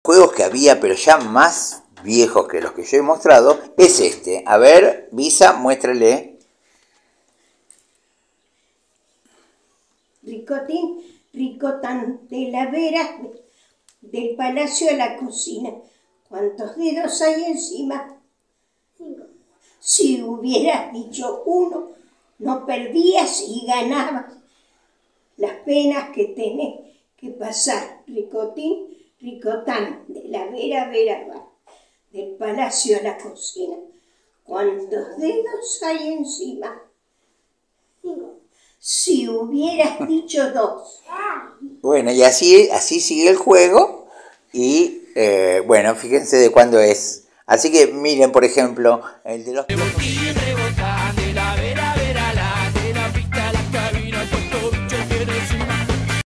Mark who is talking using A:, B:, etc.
A: juegos que había, pero ya más viejos que los que yo he mostrado, es este. A ver, Visa, muéstrale.
B: Ricotín, ricotán, de la vera, del palacio a la cocina. ¿Cuántos dedos hay encima?
C: 5.
B: Si hubieras dicho 1, no perdías y ganabas. Las penas que tenés que pasar, ricotín, ricotán, de la vera, vera, va, del palacio a la cocina. ¿Cuántos dedos hay encima?
C: 5.
B: Si hubieras dicho 2.
A: Bueno, y así sigue el juego. Y bueno, fíjense de cuándo es. Así que miren, por ejemplo, el de los...